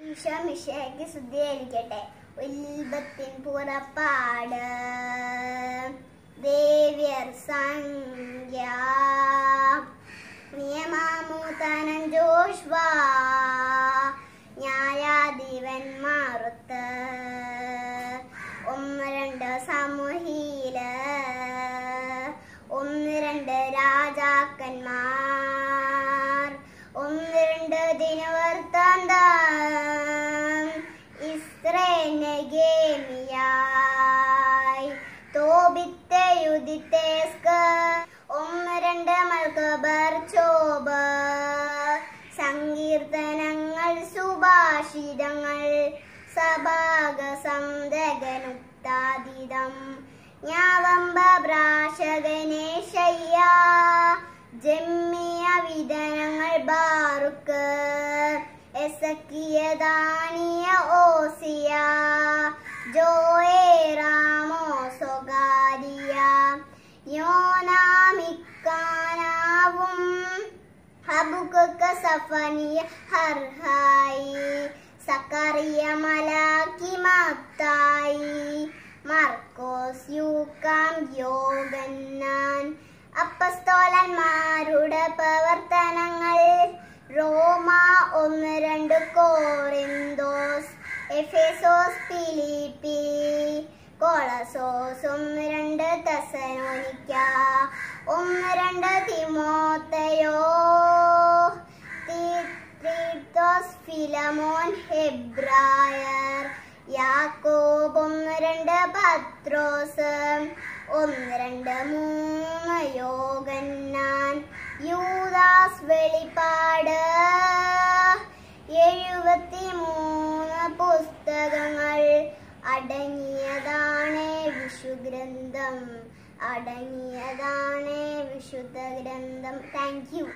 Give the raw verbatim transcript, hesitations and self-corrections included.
ഈശോമിശിഹായ്ക്ക് സ്തുതിയായിരിക്കട്ടെ. ഉൽബത്തിൻ പുറപ്പാട് ദേവ്യർ സംഖ്യ നിയമാമൂതനം ജോഷ്വ ന്യായാധിപന്മാറുത്ത് ഒന്ന് രണ്ട് സമൂഹീല് ഒന്ന് രണ്ട് രാജാക്കന്മാർ ഒന്ന് രണ്ട് ദിനവൃത്താന്തം ഇസ്രയേൽ നെഗേമിയായി തോബിത്തെ യുദിത്തേസ്ക് ഒന്ന് രണ്ട് മൽക്കബർ ചോബ് സങ്കീർത്തനങ്ങൾ സുഭാഷിതങ്ങൾ സഭാഗ സന്തകനുക്താതീതം ജ്ഞാവമ്പ ഭ്രാശകനേശയ്യ ജമ്മിയ വിധനങ്ങൾ ബാറുക്ക് എസക്കിയ ദാനിയ ഓസിയ ജോയേറാമോ സ്വകാരിയ യോനാമിക്കാനാവും ഹബുക്കക്ക സഫനിയ ഹർഹായി സക്കറിയ മലാക്കി മത്തായി മർക്കോസ് യൂക്കാം യോഗന്നാൻ അപ്പസ്തോലന്മാരുടെ പ്രവർത്തനങ്ങൾ റോമ ഒന്ന് രണ്ട് കോറിന്തോസ് എഫേസോസ് ഫിലിപ്പി കൊളസോസ് ഒന്ന് രണ്ട് തെസ്സലോനിക്ക ഒന്ന് രണ്ട് തിമോത്തയോ തീത്തോസ് ഫിലമോൻ ഹെബ്രായർ യാക്കോബ് ഒന്ന് രണ്ട് പത്രോസ് ഒന്ന് രണ്ട് മൂന്ന് യോഗന്നാൻ യൂദാസ് വെളിപ്പാട് എഴുപത്തി മൂന്ന് പുസ്തകങ്ങൾ അടങ്ങിയതാണ് വിശുദ്ധഗ്രന്ഥം അടങ്ങിയതാണ് വിശുദ്ധ ഗ്രന്ഥം. Thank U.